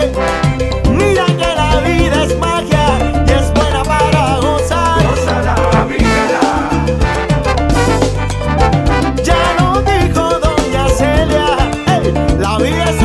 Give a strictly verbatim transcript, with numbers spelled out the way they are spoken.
Hey, mira que la vida es magia y es buena para gozar. Gózala, vívela. Ya lo dijo doña Celia, hey, la vida es